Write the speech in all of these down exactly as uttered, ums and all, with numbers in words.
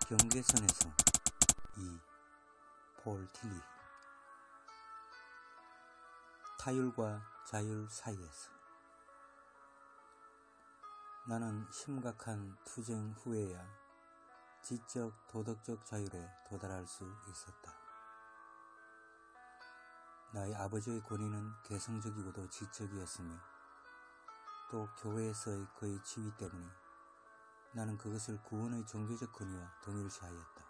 경계선에서 이. 폴 틸리. 타율과 자율 사이에서. 나는 심각한 투쟁 후에야 지적 도덕적 자율에 도달할 수 있었다. 나의 아버지의 권위는 개성적이고도 지적이었으며 또 교회에서의 그의 지위 때문에 나는 그것을 구원의 종교적 권위와 동일시하였다.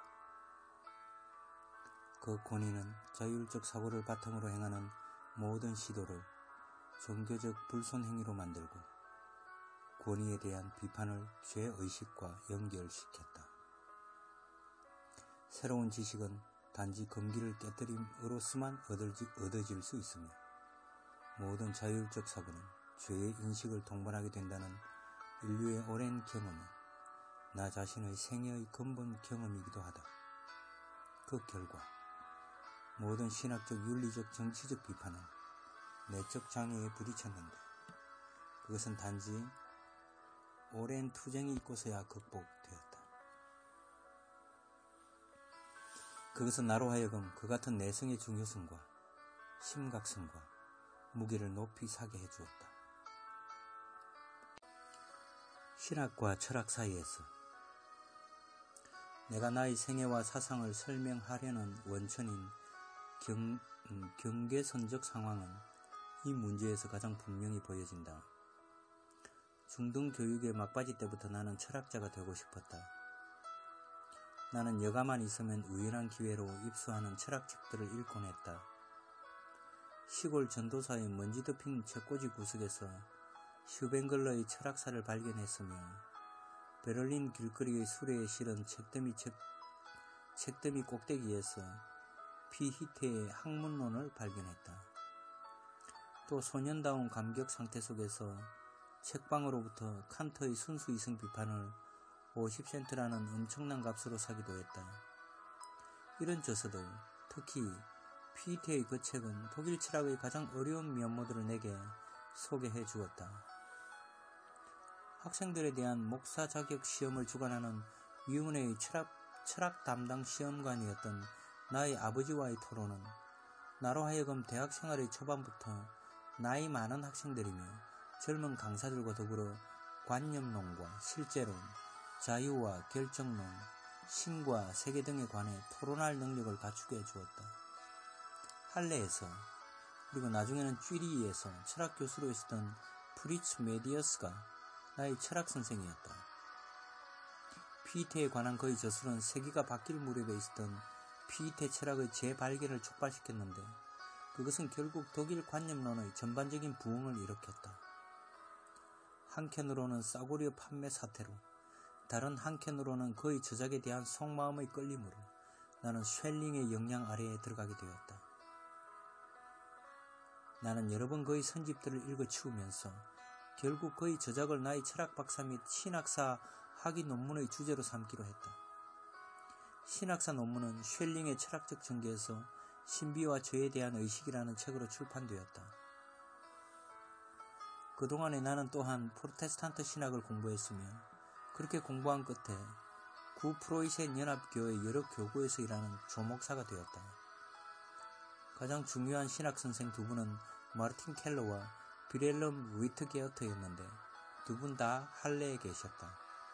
그 권위는 자율적 사고를 바탕으로 행하는 모든 시도를 종교적 불손행위로 만들고 권위에 대한 비판을 죄의식과 연결시켰다. 새로운 지식은 단지 금기를 깨뜨림으로서만 얻어질 수 있으며 모든 자율적 사고는 죄의 인식을 동반하게 된다는 인류의 오랜 경험은 나 자신의 생애의 근본 경험이기도 하다. 그 결과 모든 신학적, 윤리적, 정치적 비판은 내적 장애에 부딪혔는데 그것은 단지 오랜 투쟁이 있고서야 극복되었다. 그것은 나로 하여금 그 같은 내성의 중요성과 심각성과 무게를 높이 사게 해주었다. 신학과 철학 사이에서 내가 나의 생애와 사상을 설명하려는 원천인 경, 음, 경계선적 상황은 이 문제에서 가장 분명히 보여진다. 중등 교육의 막바지 때부터 나는 철학자가 되고 싶었다. 나는 여가만 있으면 우연한 기회로 입수하는 철학책들을 읽곤 했다. 시골 전도사의 먼지 덮인 책꽂이 구석에서 슈뱅글러의 철학사를 발견했으며 베를린 길거리의 수레에 실은 책더미, 책, 책더미 꼭대기에서 피히테의 학문론을 발견했다. 또 소년다운 감격 상태 속에서 책방으로부터 칸트의 순수 이성 비판을 오십 센트라는 엄청난 값으로 사기도 했다. 이런 저서들, 특히 피히테의 그 책은 독일 철학의 가장 어려운 면모들을 내게 소개해 주었다. 학생들에 대한 목사 자격 시험을 주관하는 위문회의 철학, 철학 담당 시험관이었던 나의 아버지와의 토론은 나로 하여금 대학 생활의 초반부터 나이 많은 학생들이며 젊은 강사들과 더불어 관념론과 실제론, 자유와 결정론, 신과 세계 등에 관해 토론할 능력을 갖추게 해주었다. 할레에서 그리고 나중에는 쥐리히에서 철학 교수로 있었던 프리츠 메디어스가 나의 철학 선생이었다. 피히테에 관한 그의 저술은 세기가 바뀔 무렵에 있었던 피히테 철학의 재발견을 촉발시켰는데 그것은 결국 독일 관념론의 전반적인 부흥을 일으켰다. 한켠으로는 싸구려 판매 사태로 다른 한켠으로는 그의 저작에 대한 속마음의 끌림으로 나는 쉘링의 영향 아래에 들어가게 되었다. 나는 여러 번 그의 선집들을 읽어치우면서 결국 그의 저작을 나의 철학 박사 및 신학사 학위 논문의 주제로 삼기로 했다. 신학사 논문은 쉘링의 철학적 전개에서 신비와 죄에 대한 의식이라는 책으로 출판되었다. 그동안에 나는 또한 프로테스탄트 신학을 공부했으며 그렇게 공부한 끝에 구 프로이센 연합교회 여러 교구에서 일하는 조목사가 되었다. 가장 중요한 신학 선생 두 분은 마르틴 켈러와 비렐름 위트게어트였는데 두 분 다 할레에 계셨다.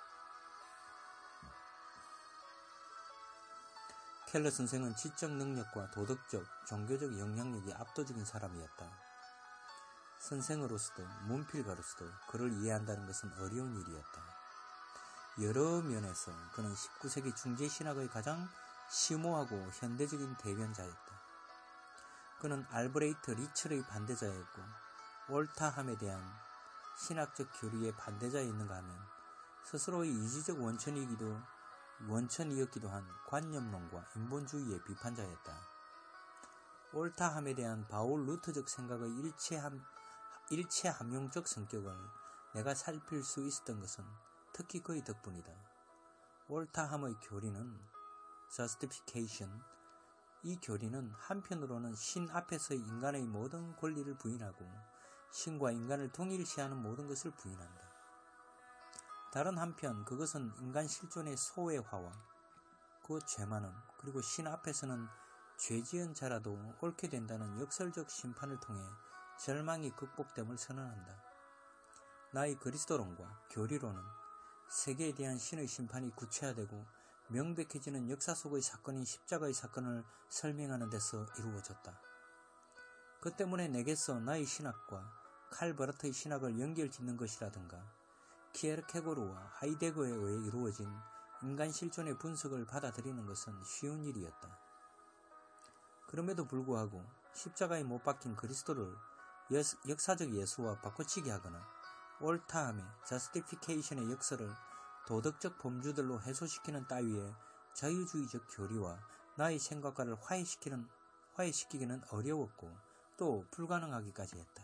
켈러 선생은 지적 능력과 도덕적, 종교적 영향력이 압도적인 사람이었다. 선생으로서도 문필가로서도 그를 이해한다는 것은 어려운 일이었다. 여러 면에서 그는 십구 세기 중제신학의 가장 심오하고 현대적인 대변자였다. 그는 알브레이트 리첼의 반대자였고 올타함에 대한 신학적 교리의 반대자였는가 하면 스스로의 이지적 원천이기도, 원천이었기도 한 관념론과 인본주의의 비판자였다. 올타함에 대한 바울 루터적 생각의 일체함, 일체함용적 성격을 내가 살필 수 있었던 것은 특히 그의 덕분이다. 올타함의 교리는 justification, 이 교리는 한편으로는 신 앞에서의 인간의 모든 권리를 부인하고 신과 인간을 동일시하는 모든 것을 부인한다. 다른 한편 그것은 인간 실존의 소외화와 곧 죄 많음, 그리고 신 앞에서는 죄 지은 자라도 옳게 된다는 역설적 심판을 통해 절망이 극복됨을 선언한다. 나의 그리스도론과 교리론은 세계에 대한 신의 심판이 구체화되고 명백해지는 역사 속의 사건인 십자가의 사건을 설명하는 데서 이루어졌다. 그 때문에 내게서 나의 신학과 칼 버르트의 신학을 연결짓는 것이라든가 키에르케고르와 하이데거에 의해 이루어진 인간 실존의 분석을 받아들이는 것은 쉬운 일이었다. 그럼에도 불구하고 십자가에 못 박힌 그리스도를 역사적 예수와 바꿔치기 하거나 옳다함의 저스티피케이션의 역사를 도덕적 범주들로 해소시키는 따위의 자유주의적 교리와 나의 생각과를 화해시키는, 화해시키기는 어려웠고 또 불가능하기까지 했다.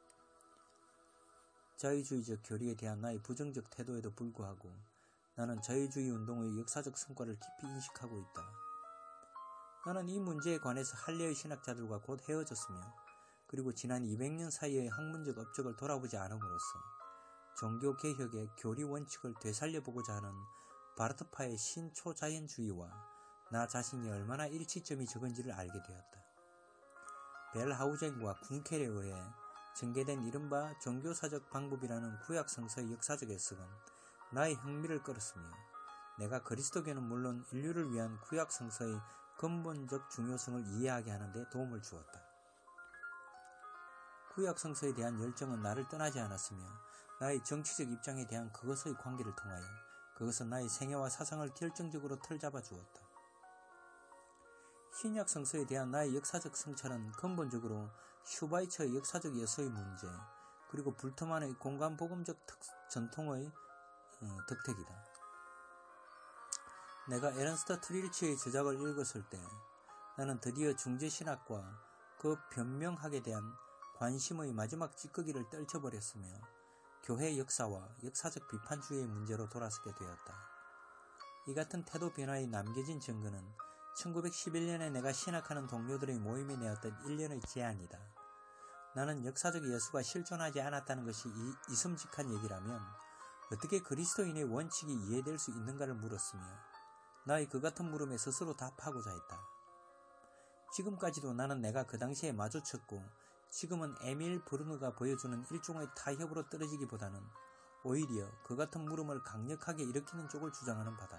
자유주의적 교리에 대한 나의 부정적 태도에도 불구하고 나는 자유주의 운동의 역사적 성과를 깊이 인식하고 있다. 나는 이 문제에 관해서 할례의 신학자들과 곧 헤어졌으며 그리고 지난 이백 년 사이의 학문적 업적을 돌아보지 않음으로써 종교개혁의 교리 원칙을 되살려보고자 하는 바르트파의 신초자연주의와 나 자신이 얼마나 일치점이 적은지를 알게 되었다. 벨하우젠과 군켈에 의해 전개된 이른바 종교사적 방법이라는 구약 성서의 역사적 해석은 나의 흥미를 끌었으며 내가 그리스도교는 물론 인류를 위한 구약 성서의 근본적 중요성을 이해하게 하는 데 도움을 주었다. 구약 성서에 대한 열정은 나를 떠나지 않았으며 나의 정치적 입장에 대한 그것의 관계를 통하여 그것은 나의 생애와 사상을 결정적으로 틀잡아 주었다. 신약 성서에 대한 나의 역사적 성찰은 근본적으로 슈바이처의 역사적 예서의 문제 그리고 불트만의 공간복음적 특, 전통의 어, 덕택이다. 내가 에른스트 트릴치의 저작을 읽었을 때 나는 드디어 중재신학과 그 변명학에 대한 관심의 마지막 찌꺼기를 떨쳐버렸으며 교회 역사와 역사적 비판주의의 문제로 돌아서게 되었다. 이 같은 태도 변화의 남겨진 증거는 천구백십일 년에 내가 신학하는 동료들의 모임에 내었던 일련의 제안이다. 나는 역사적 예수가 실존하지 않았다는 것이 이, 이슴직한 얘기라면 어떻게 그리스도인의 원칙이 이해될 수 있는가를 물었으며 나의 그 같은 물음에 스스로 답하고자 했다. 지금까지도 나는 내가 그 당시에 마주쳤고 지금은 에밀 브루너가 보여주는 일종의 타협으로 떨어지기보다는 오히려 그 같은 물음을 강력하게 일으키는 쪽을 주장하는 바다.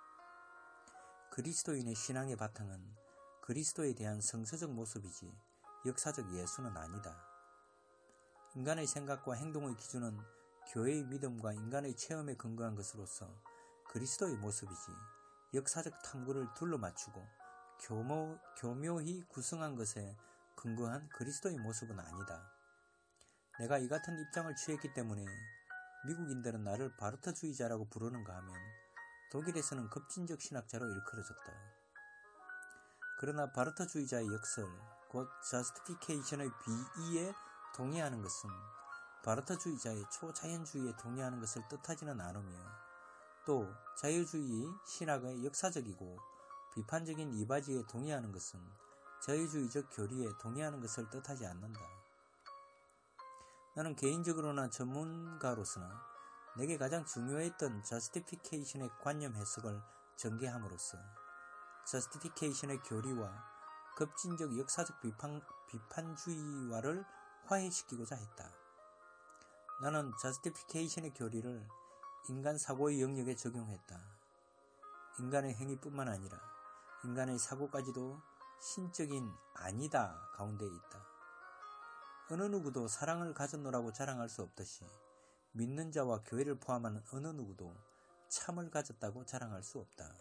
그리스도인의 신앙의 바탕은 그리스도에 대한 성서적 모습이지 역사적 예수는 아니다. 인간의 생각과 행동의 기준은 교회의 믿음과 인간의 체험에 근거한 것으로서 그리스도의 모습이지 역사적 탐구를 둘러 맞추고 교모, 교묘히 구성한 것에 근거한 그리스도의 모습은 아니다. 내가 이 같은 입장을 취했기 때문에 미국인들은 나를 바르트주의자라고 부르는가 하면 독일에서는 급진적 신학자로 일컬어졌다. 그러나 바르트주의자의 역설, 곧 저스티피케이션의 비이에 동의하는 것은 바르트주의자의 초자연주의에 동의하는 것을 뜻하지는 않으며 또 자유주의 신학의 역사적이고 비판적인 이바지에 동의하는 것은 자유주의적 교리에 동의하는 것을 뜻하지 않는다. 나는 개인적으로나 전문가로서나 내게 가장 중요했던 저스티피케이션의 관념 해석을 전개함으로써 저스티피케이션의 교리와 급진적 역사적 비판, 비판주의와를 화해시키고자 했다. 나는 저스티피케이션의 교리를 인간 사고의 영역에 적용했다. 인간의 행위뿐만 아니라 인간의 사고까지도 신적인 아니다 가운데 있다. 어느 누구도 사랑을 가졌노라고 자랑할 수 없듯이 믿는 자와 교회를 포함하는 어느 누구도 참을 가졌다고 자랑할 수 없다.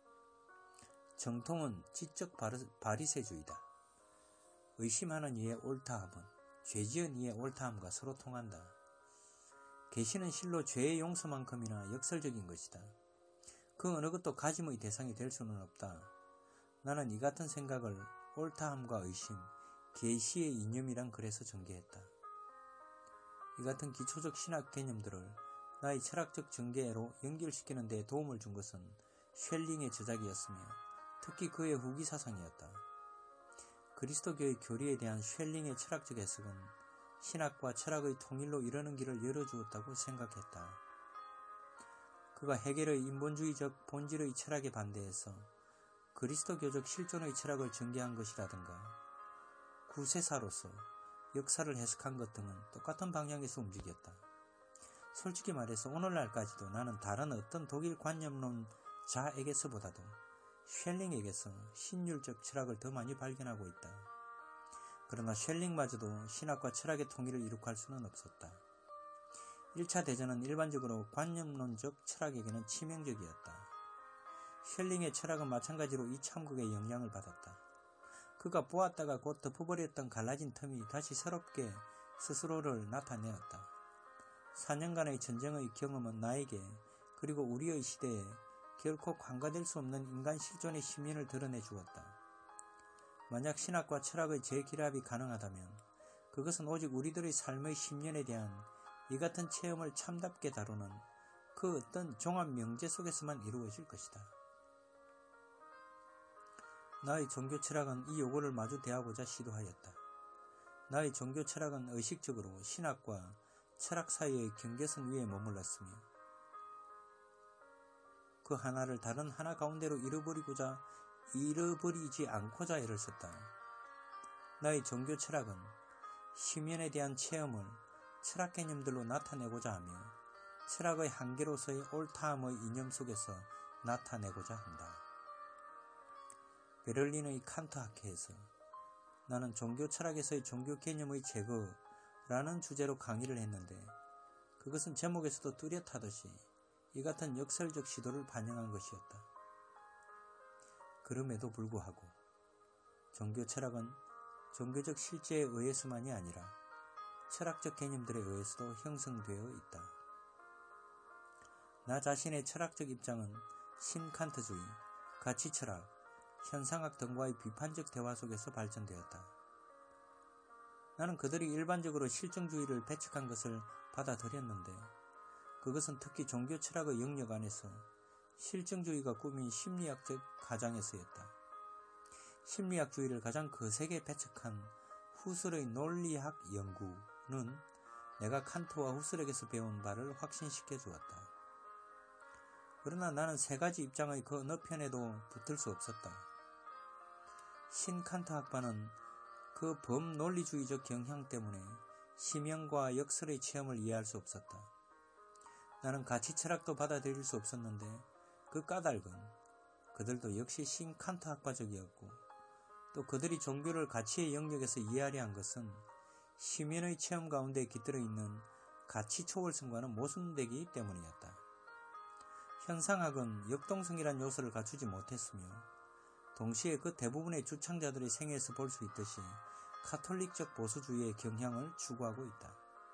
정통은 지적 바리새주의다. 의심하는 이의 옳다함은 죄지은 이의 옳다함과 서로 통한다. 계시는 실로 죄의 용서만큼이나 역설적인 것이다. 그 어느 것도 가짐의 대상이 될 수는 없다. 나는 이 같은 생각을 옳다함과 의심, 계시의 이념이란 글에서 전개했다. 이 같은 기초적 신학 개념들을 나의 철학적 전개로 연결시키는 데 도움을 준 것은 쉘링의 저작이었으며 특히 그의 후기 사상이었다. 그리스도교의 교리에 대한 쉘링의 철학적 해석은 신학과 철학의 통일로 이르는 길을 열어주었다고 생각했다. 그가 헤겔의 인본주의적 본질의 철학에 반대해서 그리스도교적 실존의 철학을 전개한 것이라든가 구세사로서 역사를 해석한 것 등은 똑같은 방향에서 움직였다. 솔직히 말해서 오늘날까지도 나는 다른 어떤 독일 관념론자에게서보다도 쉘링에게서 신율적 철학을 더 많이 발견하고 있다. 그러나 쉘링마저도 신학과 철학의 통일을 이룩할 수는 없었다. 일 차 대전은 일반적으로 관념론적 철학에게는 치명적이었다. 쉘링의 철학은 마찬가지로 이 참극의 영향을 받았다. 그가 보았다가 곧 덮어버렸던 갈라진 틈이 다시 새롭게 스스로를 나타내었다. 사 년간의 전쟁의 경험은 나에게 그리고 우리의 시대에 결코 간과될 수 없는 인간 실존의 심연을 드러내 주었다. 만약 신학과 철학의 재결합이 가능하다면 그것은 오직 우리들의 삶의 심연에 대한 이 같은 체험을 참답게 다루는 그 어떤 종합 명제 속에서만 이루어질 것이다. 나의 종교 철학은 이 요구를 마주 대하고자 시도하였다. 나의 종교 철학은 의식적으로 신학과 철학 사이의 경계선 위에 머물렀으며 그 하나를 다른 하나 가운데로 잃어버리고자 잃어버리지 않고자 애를 썼다. 나의 종교 철학은 심연에 대한 체험을 철학 개념들로 나타내고자 하며 철학의 한계로서의 옳다함의 이념 속에서 나타내고자 한다. 베를린의 칸트 학회에서 나는 종교 철학에서의 종교 개념의 제거라는 주제로 강의를 했는데 그것은 제목에서도 뚜렷하듯이 이 같은 역설적 시도를 반영한 것이었다. 그럼에도 불구하고 종교 철학은 종교적 실제에 의해서만이 아니라 철학적 개념들에 의해서도 형성되어 있다. 나 자신의 철학적 입장은 신칸트주의, 가치철학, 현상학 등과의 비판적 대화 속에서 발전되었다. 나는 그들이 일반적으로 실증주의를 배척한 것을 받아들였는데 그것은 특히 종교 철학의 영역 안에서 실증주의가 꾸민 심리학적 가장에서였다. 심리학주의를 가장 거세게 배척한 후슬의 논리학 연구는 내가 칸트와 후슬에게서 배운 바를 확신시켜 주었다. 그러나 나는 세 가지 입장의 그 어느 편에도 붙을 수 없었다. 신칸트 학파는 그 범논리주의적 경향 때문에 심연과 역설의 체험을 이해할 수 없었다. 나는 가치 철학도 받아들일 수 없었는데 그 까닭은 그들도 역시 신칸트 학파적이었고 또 그들이 종교를 가치의 영역에서 이해하려 한 것은 심연의 체험 가운데 깃들어 있는 가치 초월성과는 모순되기 때문이었다. 현상학은 역동성이란 요소를 갖추지 못했으며 동시에 그 대부분의 주창자들의 생애에서 볼 수 있듯이 카톨릭적 보수주의의 경향을 추구하고 있다.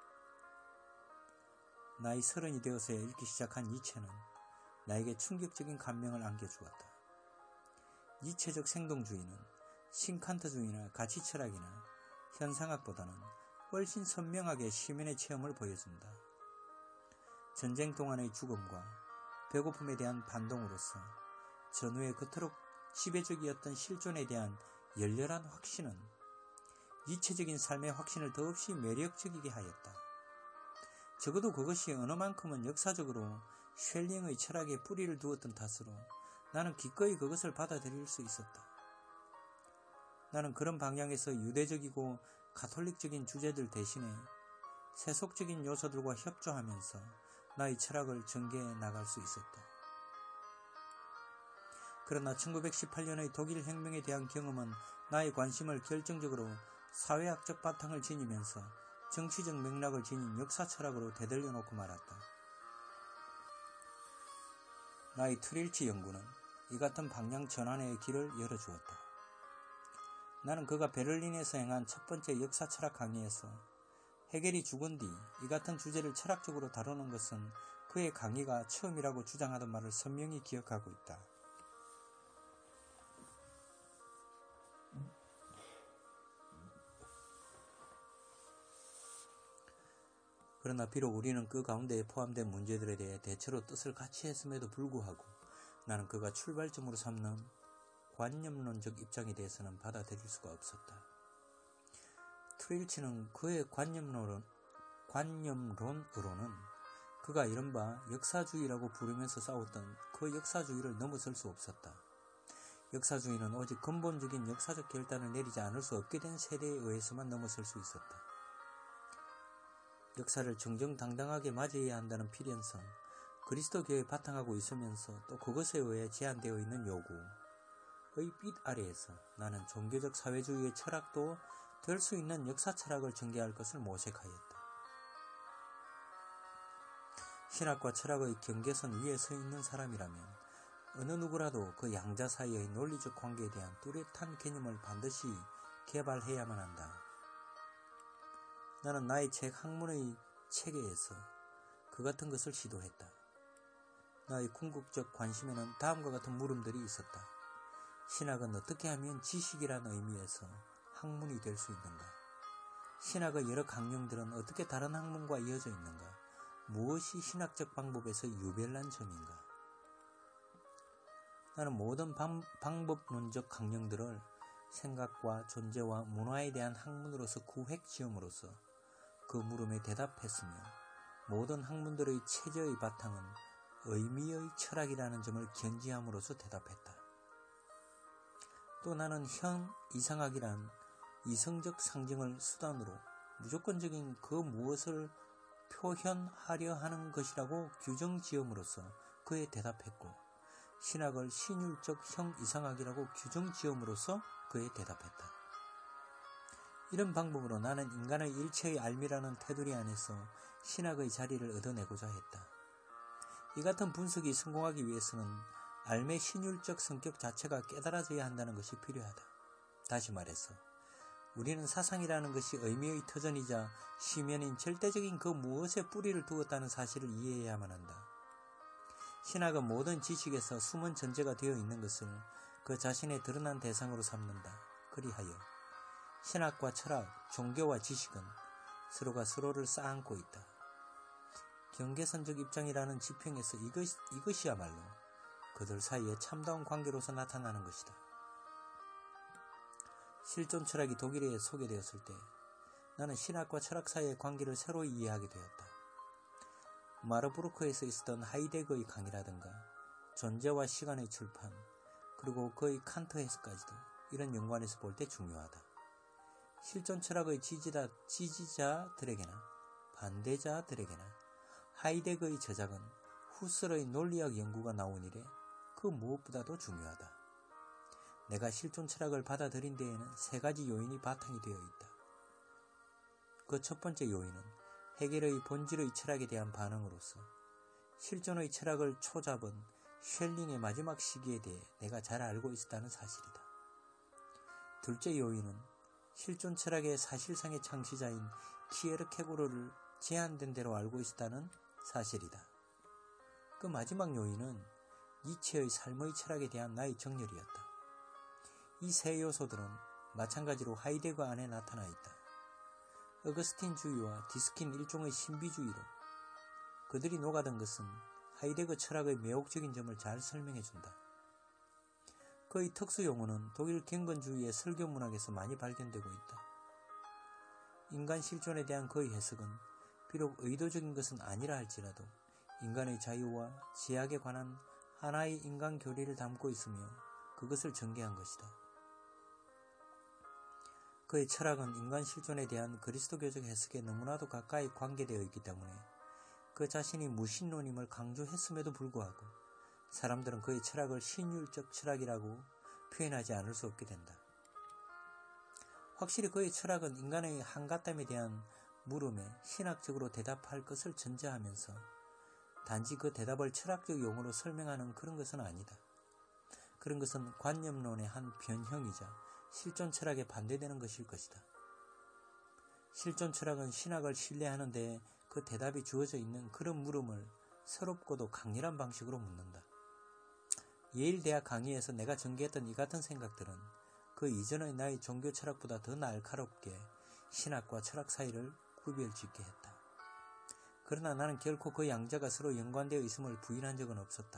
나이 서른이 되어서야 읽기 시작한 니체는 나에게 충격적인 감명을 안겨주었다. 니체적 생동주의는 신칸트주의나 가치철학이나 현상학보다는 훨씬 선명하게 시민의 체험을 보여준다. 전쟁 동안의 죽음과 배고픔에 대한 반동으로서 전후에 그토록 지배적이었던 실존에 대한 열렬한 확신은 니체적인 삶의 확신을 더없이 매력적이게 하였다. 적어도 그것이 어느 만큼은 역사적으로 쉘링의 철학에 뿌리를 두었던 탓으로 나는 기꺼이 그것을 받아들일 수 있었다. 나는 그런 방향에서 유대적이고 가톨릭적인 주제들 대신에 세속적인 요소들과 협조하면서 나의 철학을 전개해 나갈 수 있었다. 그러나 천구백십팔 년의 독일 혁명에 대한 경험은 나의 관심을 결정적으로 사회학적 바탕을 지니면서 정치적 맥락을 지닌 역사 철학으로 되돌려 놓고 말았다. 나의 트릴치 연구는 이 같은 방향 전환의 길을 열어주었다. 나는 그가 베를린에서 행한 첫 번째 역사 철학 강의에서 헤겔이 죽은 뒤 이 같은 주제를 철학적으로 다루는 것은 그의 강의가 처음이라고 주장하던 말을 선명히 기억하고 있다. 그러나 비록 우리는 그 가운데에 포함된 문제들에 대해 대체로 뜻을 같이 했음에도 불구하고 나는 그가 출발점으로 삼는 관념론적 입장에 대해서는 받아들일 수가 없었다. 트릴치는 그의 관념론, 관념론으로는 그가 이른바 역사주의라고 부르면서 싸웠던 그 역사주의를 넘어설 수 없었다. 역사주의는 오직 근본적인 역사적 결단을 내리지 않을 수 없게 된 세대에 의해서만 넘어설 수 있었다. 역사를 정정당당하게 맞이해야 한다는 필연성, 그리스도교에 바탕하고 있으면서 또 그것에 의해 제한되어 있는 요구의 빛 아래에서 나는 종교적 사회주의의 철학도 될 수 있는 역사 철학을 전개할 것을 모색하였다. 신학과 철학의 경계선 위에 서 있는 사람이라면 어느 누구라도 그 양자 사이의 논리적 관계에 대한 뚜렷한 개념을 반드시 개발해야만 한다. 나는 나의 책 학문의 체계에서 그 같은 것을 시도했다. 나의 궁극적 관심에는 다음과 같은 물음들이 있었다. 신학은 어떻게 하면 지식이란 의미에서 학문이 될 수 있는가? 신학의 여러 강령들은 어떻게 다른 학문과 이어져 있는가? 무엇이 신학적 방법에서 유별난 점인가? 나는 모든 방, 방법론적 강령들을 생각과 존재와 문화에 대한 학문으로서 구획지음으로써 그 물음에 대답했으며 모든 학문들의 체제의 바탕은 의미의 철학이라는 점을 견지함으로써 대답했다. 또 나는 현 이상학이란 이성적 상징을 수단으로 무조건적인 그 무엇을 표현하려 하는 것이라고 규정지음으로써 그에 대답했고 신학을 신율적 형 이상학이라고 규정지음으로써 그에 대답했다. 이런 방법으로 나는 인간의 일체의 알미라는 테두리 안에서 신학의 자리를 얻어내고자 했다. 이 같은 분석이 성공하기 위해서는 알의 신율적 성격 자체가 깨달아져야 한다는 것이 필요하다. 다시 말해서 우리는 사상이라는 것이 의미의 터전이자 시면인 절대적인 그 무엇에 뿌리를 두었다는 사실을 이해해야만 한다. 신학은 모든 지식에서 숨은 전제가 되어 있는 것을 그 자신의 드러난 대상으로 삼는다. 그리하여 신학과 철학, 종교와 지식은 서로가 서로를 쌓아안고 있다. 경계선적 입장이라는 지평에서 이것, 이것이야말로 그들 사이의 참다운 관계로서 나타나는 것이다. 실존 철학이 독일에 소개되었을 때 나는 신학과 철학 사이의 관계를 새로 이해하게 되었다. 마르부르크에서 있었던 하이데거의 강의라든가 존재와 시간의 출판 그리고 그의 칸트 해석까지도 이런 연관에서 볼 때 중요하다. 실존 철학의 지지자, 지지자들에게나 반대자들에게나 하이데거의 저작은 후설의 논리학 연구가 나온 이래 그 무엇보다도 중요하다. 내가 실존 철학을 받아들인 데에는 세 가지 요인이 바탕이 되어 있다. 그 첫 번째 요인은 헤겔의 본질의 철학에 대한 반응으로서 실존의 철학을 초잡은 쉘링의 마지막 시기에 대해 내가 잘 알고 있었다는 사실이다. 둘째 요인은 실존 철학의 사실상의 창시자인 키에르케고르를 제한된 대로 알고 있었다는 사실이다. 그 마지막 요인은 니체의 삶의 철학에 대한 나의 정열이었다. 이 세 요소들은 마찬가지로 하이데거 안에 나타나 있다. 어거스틴주의와 디스킨 일종의 신비주의로 그들이 녹아든 것은 하이데거 철학의 매혹적인 점을 잘 설명해준다. 그의 특수 용어는 독일 경건주의의 설교 문학에서 많이 발견되고 있다. 인간 실존에 대한 그의 해석은 비록 의도적인 것은 아니라 할지라도 인간의 자유와 제약에 관한 하나의 인간 교리를 담고 있으며 그것을 전개한 것이다. 그의 철학은 인간 실존에 대한 그리스도교적 해석에 너무나도 가까이 관계되어 있기 때문에 그 자신이 무신론임을 강조했음에도 불구하고 사람들은 그의 철학을 신율적 철학이라고 표현하지 않을 수 없게 된다. 확실히 그의 철학은 인간의 한가땀에 대한 물음에 신학적으로 대답할 것을 전제하면서 단지 그 대답을 철학적 용어로 설명하는 그런 것은 아니다. 그런 것은 관념론의 한 변형이자 실존 철학에 반대되는 것일 것이다. 실존 철학은 신학을 신뢰하는 데에 그 대답이 주어져 있는 그런 물음을 새롭고도 강렬한 방식으로 묻는다. 예일대학 강의에서 내가 전개했던 이 같은 생각들은 그 이전의 나의 종교 철학보다 더 날카롭게 신학과 철학 사이를 구별짓게 했다. 그러나 나는 결코 그 양자가 서로 연관되어 있음을 부인한 적은 없었다.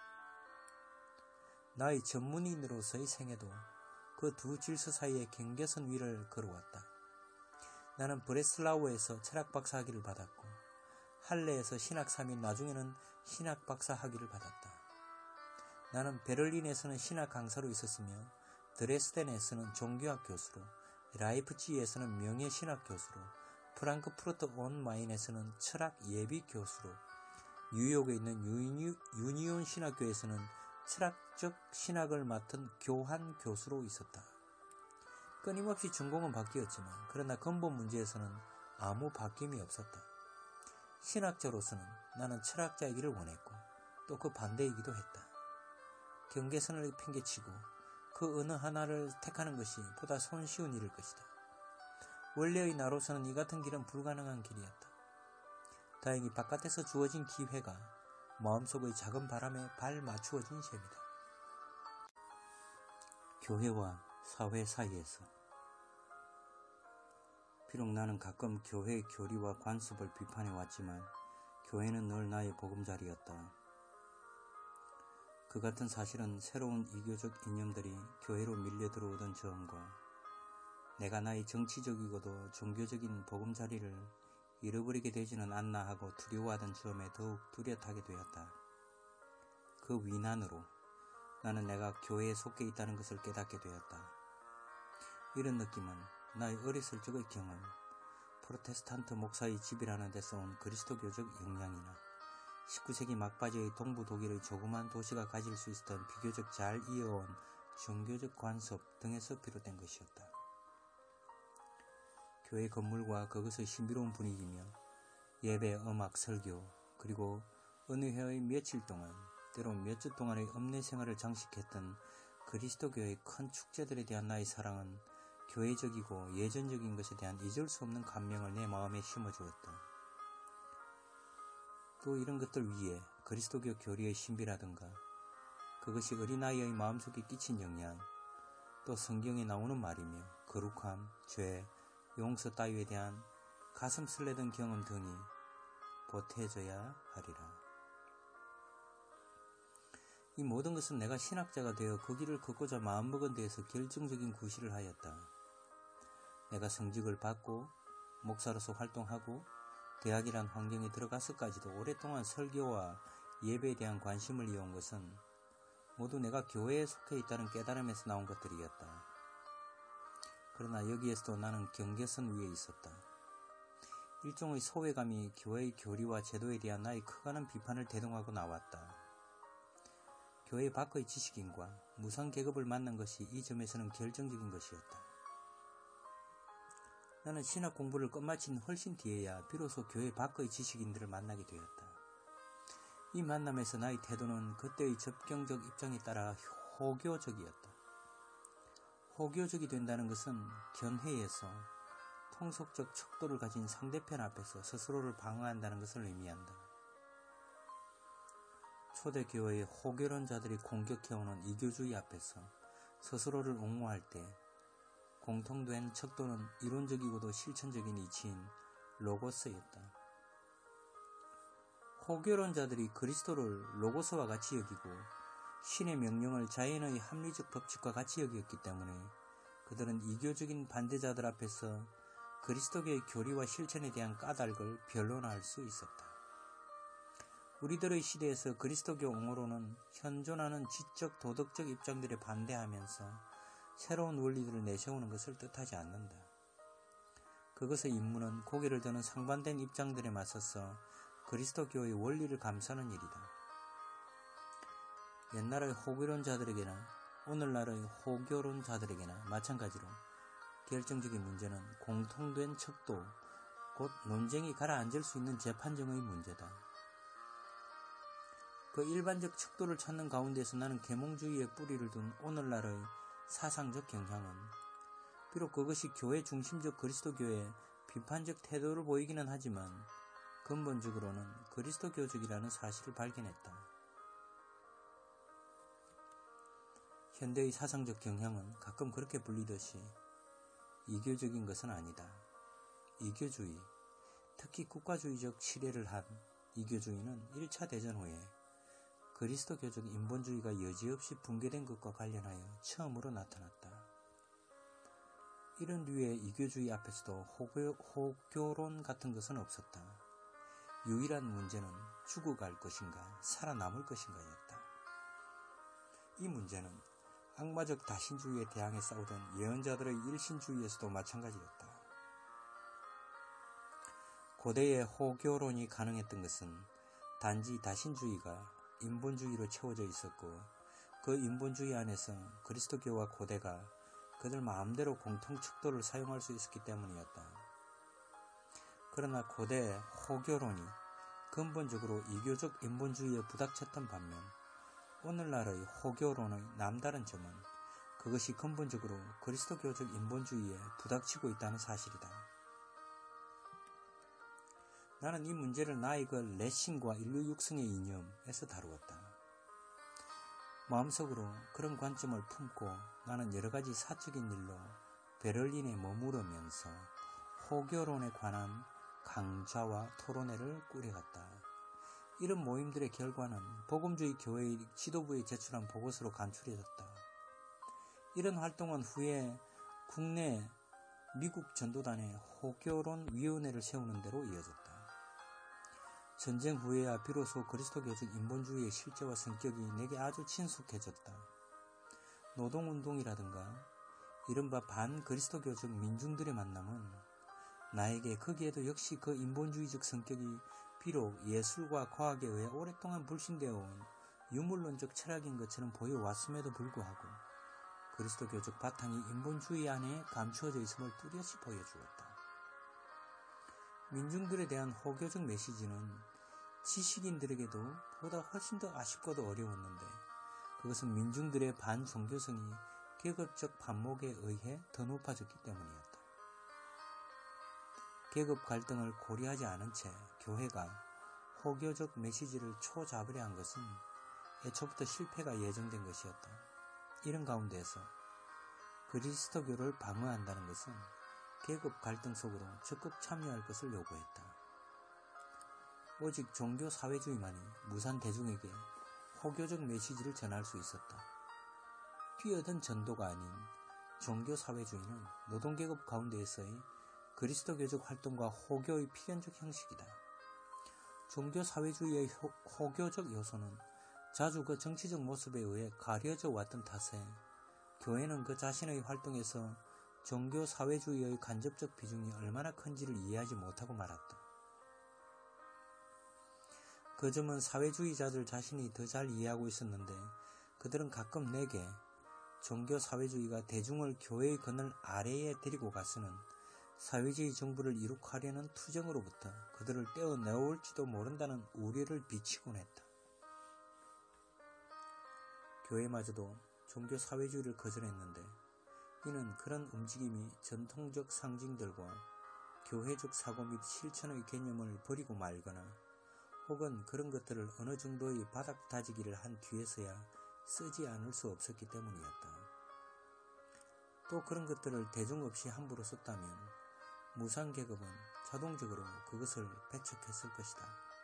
나의 전문인으로서의 생애도 그 두 질서 사이의 경계선 위를 걸어왔다. 나는 브레슬라우에서 철학 박사 학위를 받았고 할레에서 신학 삼 인 나중에는 신학 박사 학위를 받았다. 나는 베를린에서는 신학 강사로 있었으며 드레스덴에서는 종교학 교수로, 라이프치히에서는 명예신학 교수로, 프랑크푸르트 온 마인에서는 철학 예비 교수로, 뉴욕에 있는 유니, 유니온 신학교에서는 철학적 신학을 맡은 교환 교수로 있었다. 끊임없이 전공은 바뀌었지만 그러나 근본 문제에서는 아무 바뀜이 없었다. 신학자로서는 나는 철학자이기를 원했고 또 그 반대이기도 했다. 경계선을 팽개치고 그 어느 하나를 택하는 것이 보다 손쉬운 일일 것이다. 원래의 나로서는 이 같은 길은 불가능한 길이었다. 다행히 바깥에서 주어진 기회가 마음속의 작은 바람에 발 맞추어진 셈이다. 교회와 사회 사이에서 비록 나는 가끔 교회의 교리와 관습을 비판해 왔지만 교회는 늘 나의 보금자리였다. 그 같은 사실은 새로운 이교적 이념들이 교회로 밀려 들어오던 즈음과 내가 나의 정치적이고도 종교적인 보금자리를 잃어버리게 되지는 않나 하고 두려워하던 즈음에 더욱 뚜렷하게 되었다. 그 위난으로 나는 내가 교회에 속해 있다는 것을 깨닫게 되었다. 이런 느낌은 나의 어렸을 적의 경험, 프로테스탄트 목사의 집이라는 데서 온 그리스도교적 영향이나 십구 세기 막바지의 동부 독일의 조그만 도시가 가질 수 있었던 비교적 잘 이어온 종교적 관습 등에서 비롯된 것이었다. 교회 건물과 그것의 신비로운 분위기며 예배, 음악, 설교, 그리고 어느 회의 며칠 동안, 때론 몇 주 동안의 읍내 생활을 장식했던 그리스도교의 큰 축제들에 대한 나의 사랑은 교회적이고 예전적인 것에 대한 잊을 수 없는 감명을 내 마음에 심어주었다. 또 이런 것들 위에 그리스도교 교리의 신비라든가 그것이 어린아이의 마음속에 끼친 영향, 또 성경에 나오는 말이며 거룩함, 죄, 용서 따위에 대한 가슴 설레던 경험 등이 보태져야 하리라. 이 모든 것은 내가 신학자가 되어 그 길을 걷고자 마음먹은 데에서 결정적인 구실을 하였다. 내가 성직을 받고 목사로서 활동하고 대학이란 환경에 들어가서까지도 오랫동안 설교와 예배에 대한 관심을 이어온 것은 모두 내가 교회에 속해 있다는 깨달음에서 나온 것들이었다. 그러나 여기에서도 나는 경계선 위에 있었다. 일종의 소외감이 교회의 교리와 제도에 대한 나의 크가는 비판을 대동하고 나왔다. 교회 밖의 지식인과 무상 계급을 만난 것이 이 점에서는 결정적인 것이었다. 나는 신학 공부를 끝마친 훨씬 뒤에야 비로소 교회 밖의 지식인들을 만나게 되었다. 이 만남에서 나의 태도는 그때의 접경적 입장에 따라 호교적이었다. 호교적이 된다는 것은 견해에서 통속적 척도를 가진 상대편 앞에서 스스로를 방어한다는 것을 의미한다. 초대교회의 호교론자들이 공격해오는 이교주의 앞에서 스스로를 옹호할 때 공통된 척도는 이론적이고도 실천적인 이치인 로고스였다. 호교론자들이 그리스도를 로고스와 같이 여기고 신의 명령을 자연의 합리적 법칙과 같이 여겼기 때문에 그들은 이교적인 반대자들 앞에서 그리스도교의 교리와 실천에 대한 까닭을 변론할 수 있었다. 우리들의 시대에서 그리스도교 옹호로는 현존하는 지적 도덕적 입장들에 반대하면서 새로운 원리들을 내세우는 것을 뜻하지 않는다. 그것의 임무는 고개를 드는 상반된 입장들에 맞서서 그리스도교의 원리를 감싸는 일이다. 옛날의 호교론자들에게나 오늘날의 호교론자들에게나 마찬가지로 결정적인 문제는 공통된 척도, 곧 논쟁이 가라앉을 수 있는 재판정의 문제다. 그 일반적 척도를 찾는 가운데서 나는 계몽주의에 뿌리를 둔 오늘날의 사상적 경향은 비록 그것이 교회 중심적 그리스도교의 비판적 태도를 보이기는 하지만 근본적으로는 그리스도교적이라는 사실을 발견했다. 현대의 사상적 경향은 가끔 그렇게 불리듯이 이교적인 것은 아니다. 이교주의, 특히 국가주의적 실해를 한 이교주의는 일 차 대전 후에 그리스도교적 인본주의가 여지없이 붕괴된 것과 관련하여 처음으로 나타났다. 이런 류의 이교주의 앞에서도 호교, 호교론 같은 것은 없었다. 유일한 문제는 죽어갈 것인가 살아남을 것인가였다. 이 문제는 악마적 다신주의에 대항해 싸우던 예언자들의 일신주의에서도 마찬가지였다. 고대의 호교론이 가능했던 것은 단지 다신주의가 인본주의로 채워져 있었고 그 인본주의 안에서 그리스도교와 고대가 그들 마음대로 공통 척도를 사용할 수 있었기 때문이었다. 그러나 고대의 호교론이 근본적으로 이교적 인본주의에 부닥쳤던 반면 오늘날의 호교론의 남다른 점은 그것이 근본적으로 그리스도교적 인본주의에 부닥치고 있다는 사실이다. 나는 이 문제를 나의 그 레신과 인류 육성의 이념에서 다루었다. 마음속으로 그런 관점을 품고 나는 여러가지 사적인 일로 베를린에 머무르면서 호교론에 관한 강좌와 토론회를 꾸려갔다. 이런 모임들의 결과는 복음주의 교회의 지도부에 제출한 보고서로 간추려졌다. 이런 활동은 후에 국내 미국 전도단의 호교론 위원회를 세우는 데로 이어졌다. 전쟁 후에야 비로소 그리스도교적 인본주의의 실제와 성격이 내게 아주 친숙해졌다. 노동운동이라든가 이른바 반그리스도교적 민중들의 만남은 나에게 거기에도 역시 그 인본주의적 성격이 비록 예술과 과학에 의해 오랫동안 불신되어 온 유물론적 철학인 것처럼 보여왔음에도 불구하고 그리스도교적 바탕이 인본주의 안에 감추어져 있음을 뚜렷이 보여주었다. 민중들에 대한 호교적 메시지는 지식인들에게도 보다 훨씬 더 아쉽고도 어려웠는데 그것은 민중들의 반종교성이 계급적 반목에 의해 더 높아졌기 때문이었다. 계급 갈등을 고려하지 않은 채 교회가 호교적 메시지를 초잡으려 한 것은 애초부터 실패가 예정된 것이었다. 이런 가운데에서 그리스도교를 방어한다는 것은 계급 갈등 속으로 적극 참여할 것을 요구했다. 오직 종교 사회주의만이 무산 대중에게 호교적 메시지를 전할 수 있었다. 뛰어든 전도가 아닌 종교 사회주의는 노동계급 가운데에서의 그리스도교적 활동과 호교의 필연적 형식이다. 종교 사회주의의 호, 호교적 요소는 자주 그 정치적 모습에 의해 가려져 왔던 탓에 교회는 그 자신의 활동에서 종교 사회주의의 간접적 비중이 얼마나 큰지를 이해하지 못하고 말았다. 그 점은 사회주의자들 자신이 더 잘 이해하고 있었는데 그들은 가끔 내게 종교 사회주의가 대중을 교회의 그늘 아래에 데리고 가서는 사회주의 정부를 이룩하려는 투정으로부터 그들을 떼어내올지도 모른다는 우려를 비치곤 했다. 교회마저도 종교 사회주의를 거절했는데 이는 그런 움직임이 전통적 상징들과 교회적 사고 및 실천의 개념을 버리고 말거나 혹은 그런 것들을 어느 정도의 바닥 다지기를 한 뒤에서야 쓰지 않을 수 없었기 때문이었다. 또 그런 것들을 대중 없이 함부로 썼다면 무상계급은 자동적으로 그것을 배척했을 것이다.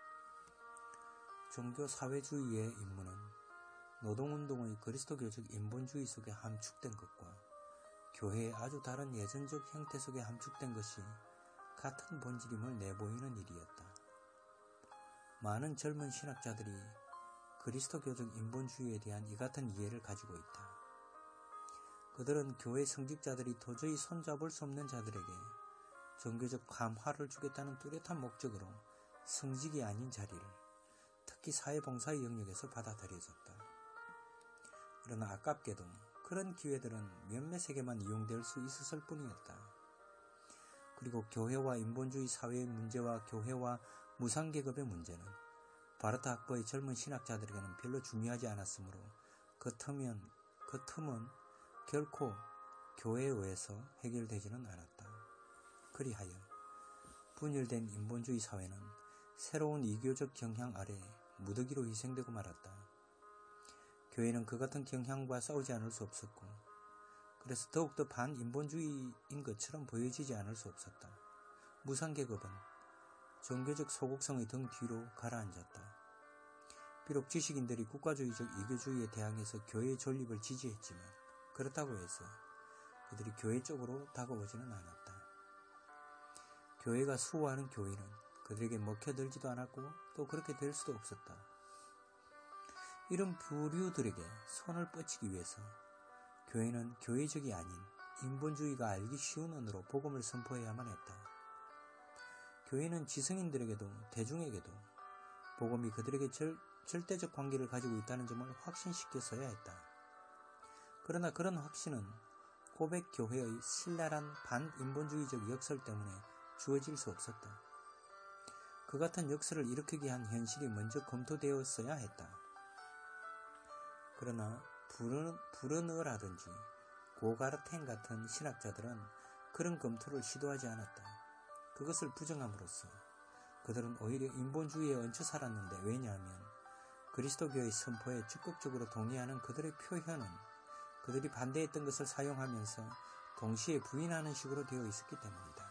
종교 사회주의의 임무는 노동운동의 그리스도교적 인본주의 속에 함축된 것과 교회의 아주 다른 예전적 형태 속에 함축된 것이 같은 본질임을 내보이는 일이었다. 많은 젊은 신학자들이 그리스도교적 인본주의에 대한 이 같은 이해를 가지고 있다. 그들은 교회 성직자들이 도저히 손잡을 수 없는 자들에게 종교적 감화를 주겠다는 뚜렷한 목적으로 성직이 아닌 자리를 특히 사회봉사의 영역에서 받아들여졌다. 그러나 아깝게도 그런 기회들은 몇몇에게만 이용될 수 있었을 뿐이었다. 그리고 교회와 인본주의 사회의 문제와 교회와 무상계급의 문제는 바르타 학파의 젊은 신학자들에게는 별로 중요하지 않았으므로 그 틈은, 그 틈은 결코 교회에 의해서 해결되지는 않았다. 그리하여 분열된 인본주의 사회는 새로운 이교적 경향 아래 무더기로 희생되고 말았다. 교회는 그 같은 경향과 싸우지 않을 수 없었고 그래서 더욱더 반인본주의인 것처럼 보여지지 않을 수 없었다. 무상계급은 종교적 소극성의 등 뒤로 가라앉았다. 비록 지식인들이 국가주의적 이교주의에 대항해서 교회의 존립을 지지했지만 그렇다고 해서 그들이 교회 쪽으로 다가오지는 않았다. 교회가 수호하는 교회는 그들에게 먹혀들지도 않았고 또 그렇게 될 수도 없었다. 이런 부류들에게 손을 뻗치기 위해서 교회는 교회적이 아닌 인본주의가 알기 쉬운 언어로 복음을 선포해야만 했다. 교회는 지성인들에게도 대중에게도 복음이 그들에게 절, 절대적 관계를 가지고 있다는 점을 확신시켰어야 했다. 그러나 그런 확신은 고백교회의 신랄한 반인본주의적 역설 때문에 주어질 수 없었다. 그 같은 역설을 일으키게 한 현실이 먼저 검토되었어야 했다. 그러나 부르, 부르너라든지 고가르텐 같은 신학자들은 그런 검토를 시도하지 않았다. 그것을 부정함으로써 그들은 오히려 인본주의에 얹혀 살았는데, 왜냐하면 그리스도교의 선포에 적극적으로 동의하는 그들의 표현은 그들이 반대했던 것을 사용하면서 동시에 부인하는 식으로 되어 있었기 때문이다.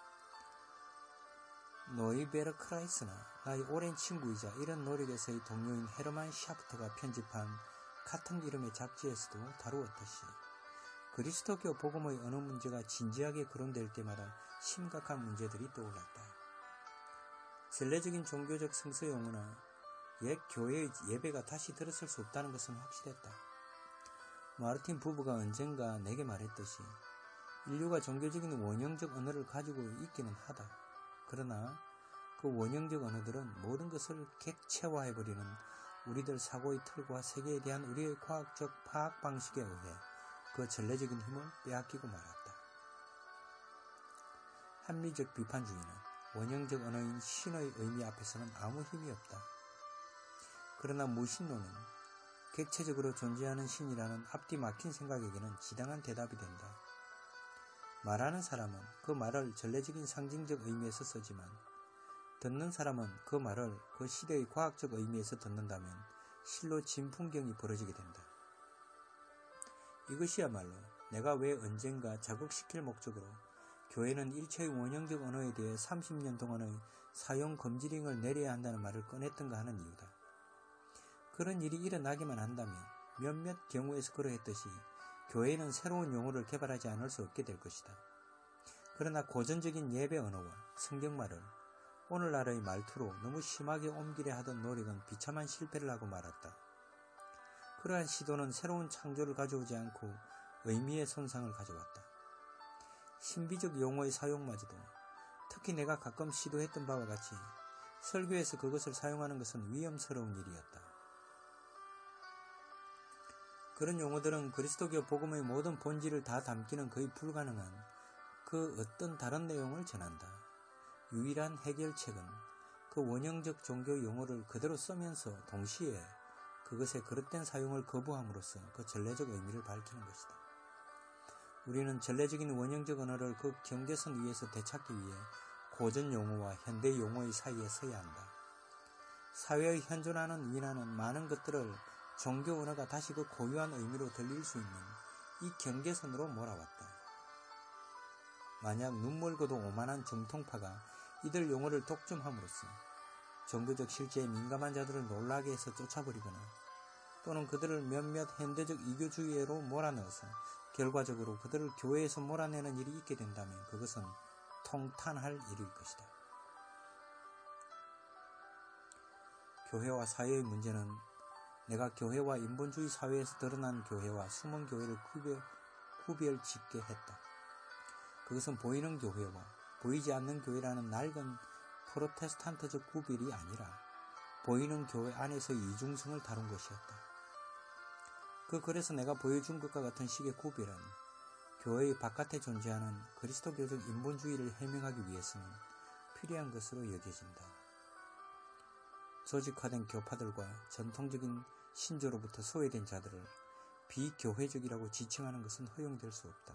노이베르 크라이스나 나의 오랜 친구이자 이런 노력에서의 동료인 헤르만 샤프터가 편집한 같은 이름의 잡지에서도 다루었듯이 그리스도교 복음의 어느 문제가 진지하게 거론될 때마다 심각한 문제들이 떠올랐다. 전례적인 종교적 성서 용어나 옛 교회의 예배가 다시 들었을 수 없다는 것은 확실했다. 마르틴 부부가 언젠가 내게 말했듯이 인류가 종교적인 원형적 언어를 가지고 있기는 하다. 그러나 그 원형적 언어들은 모든 것을 객체화해버리는 우리들 사고의 틀과 세계에 대한 우리의 과학적 파악 방식에 의해 그 전례적인 힘을 빼앗기고 말았다. 합리적 비판주의는 원형적 언어인 신의 의미 앞에서는 아무 힘이 없다. 그러나 무신론은 객체적으로 존재하는 신이라는 앞뒤 막힌 생각에게는 지당한 대답이 된다. 말하는 사람은 그 말을 전례적인 상징적 의미에서 쓰지만 듣는 사람은 그 말을 그 시대의 과학적 의미에서 듣는다면 실로 진풍경이 벌어지게 된다. 이것이야말로 내가 왜 언젠가 자극시킬 목적으로 교회는 일체의 원형적 언어에 대해 삼십 년 동안의 사용 금지령을 내려야 한다는 말을 꺼냈던가 하는 이유다. 그런 일이 일어나기만 한다면 몇몇 경우에서 그러했듯이 교회는 새로운 용어를 개발하지 않을 수 없게 될 것이다. 그러나 고전적인 예배 언어와 성경말을 오늘날의 말투로 너무 심하게 옮기려 하던 노력은 비참한 실패를 하고 말았다. 그러한 시도는 새로운 창조를 가져오지 않고 의미의 손상을 가져왔다. 신비적 용어의 사용마저도 특히 내가 가끔 시도했던 바와 같이 설교에서 그것을 사용하는 것은 위험스러운 일이었다. 그런 용어들은 그리스도교 복음의 모든 본질을 다 담기는 거의 불가능한 그 어떤 다른 내용을 전한다. 유일한 해결책은 그 원형적 종교 용어를 그대로 쓰면서 동시에 그것의 그릇된 사용을 거부함으로써 그 전례적 의미를 밝히는 것이다. 우리는 전례적인 원형적 언어를 그 경계선 위에서 되찾기 위해 고전 용어와 현대 용어의 사이에 서야 한다. 사회의 현존하는 위나는 많은 것들을 종교 언어가 다시 그 고유한 의미로 들릴 수 있는 이 경계선으로 몰아왔다. 만약 눈멀고도 오만한 정통파가 이들 용어를 독점함으로써 종교적 실제에 민감한 자들을 놀라게 해서 쫓아버리거나 또는 그들을 몇몇 현대적 이교주의로 몰아넣어서 결과적으로 그들을 교회에서 몰아내는 일이 있게 된다면 그것은 통탄할 일일 것이다. 교회와 사회의 문제는 내가 교회와 인본주의 사회에서 드러난 교회와 숨은 교회를 구별, 구별 짓게 했다. 그것은 보이는 교회와 보이지 않는 교회라는 낡은 프로테스탄트적 구별이 아니라 보이는 교회 안에서의 이중성을 다룬 것이었다. 그 글에서 내가 보여준 것과 같은 식의 구별은 교회의 바깥에 존재하는 그리스도교적 인본주의를 해명하기 위해서는 필요한 것으로 여겨진다. 조직화된 교파들과 전통적인 신조로부터 소외된 자들을 비교회적이라고 지칭하는 것은 허용될 수 없다.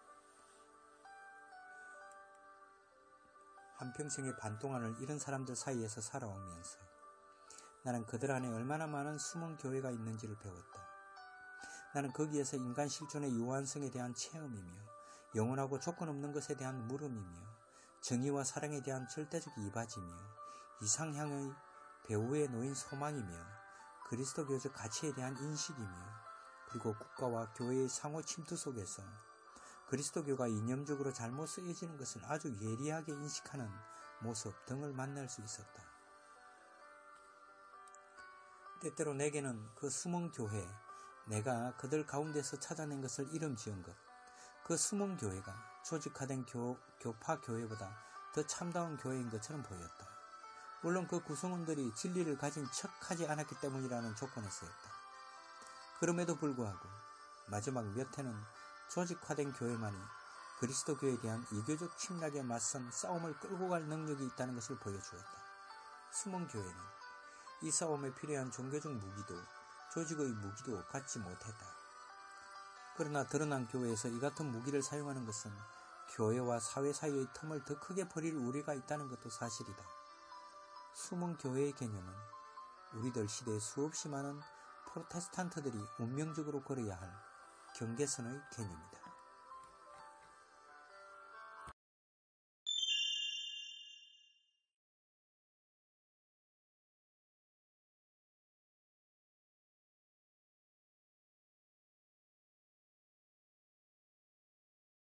한평생의 반 동안을 이런 사람들 사이에서 살아오면서 나는 그들 안에 얼마나 많은 숨은 교회가 있는지를 배웠다. 나는 거기에서 인간 실존의 유한성에 대한 체험이며 영원하고 조건 없는 것에 대한 물음이며 정의와 사랑에 대한 절대적 이바지며 이상향의 배후에 놓인 소망이며 그리스도교적 가치에 대한 인식이며 그리고 국가와 교회의 상호 침투 속에서 그리스도교가 이념적으로 잘못 쓰여지는 것을 아주 예리하게 인식하는 모습 등을 만날 수 있었다. 때때로 내게는 그 숨은 교회, 내가 그들 가운데서 찾아낸 것을 이름 지은 것, 그 숨은 교회가 조직화된 교, 교파 교회보다 더 참다운 교회인 것처럼 보였다. 물론 그 구성원들이 진리를 가진 척하지 않았기 때문이라는 조건에서였다. 그럼에도 불구하고 마지막 몇 해는 조직화된 교회만이 그리스도교에 대한 이교적 침략에 맞선 싸움을 끌고 갈 능력이 있다는 것을 보여주었다. 숨은 교회는 이 싸움에 필요한 종교적 무기도 조직의 무기도 갖지 못했다. 그러나 드러난 교회에서 이 같은 무기를 사용하는 것은 교회와 사회 사이의 틈을 더 크게 벌일 우려가 있다는 것도 사실이다. 숨은 교회의 개념은 우리들 시대에 수없이 많은 프로테스탄트들이 운명적으로 걸어야 할 경계선의 개념이다.